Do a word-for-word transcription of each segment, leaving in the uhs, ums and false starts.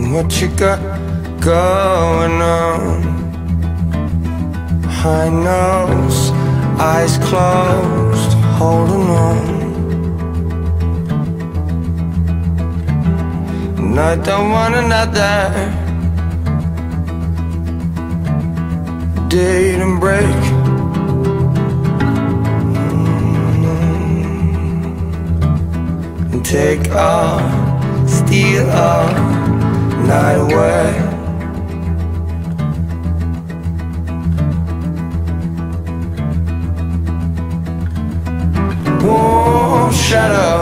What you got going on? High nose, eyes closed, holding on. And I don't want another date and break. Mm-hmm. And take all, steal all night away. Warm shadow,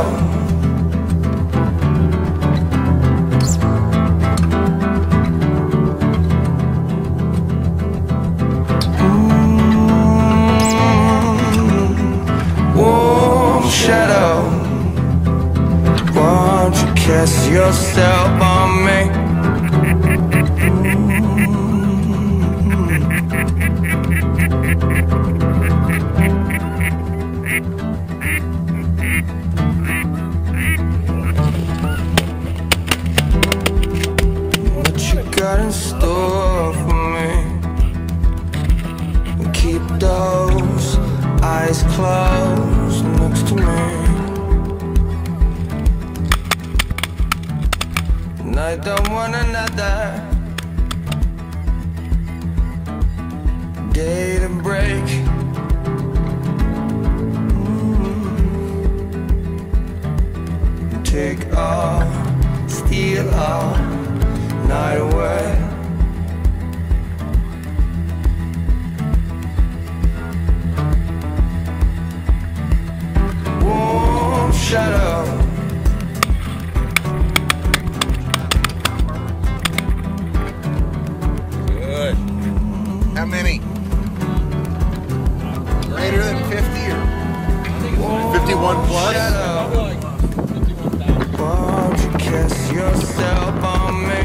mm, warm shadow. Won't you cast yourself on me? Got in store for me. Keep those eyes closed next to me. And I don't want another day to break. Mm-hmm. Take all, steal all night away. Warm shadow, good. How many? Greater than fifty or fifty-one plus? Shadow. Won't you kiss yourself on me?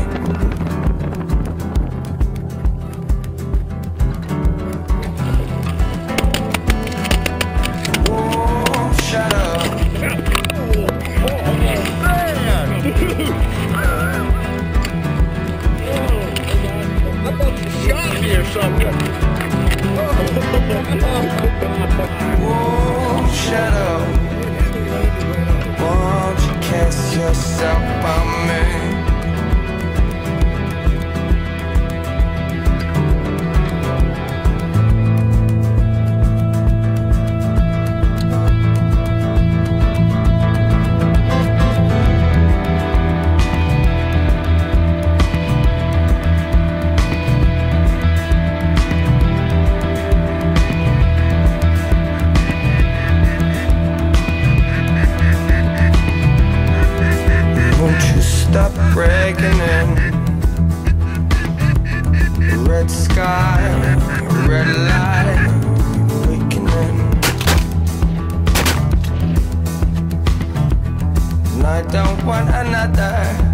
Warm shadow, won't you cast yourself on me? Stop breaking in. Red sky, red light, waking in. And I don't want another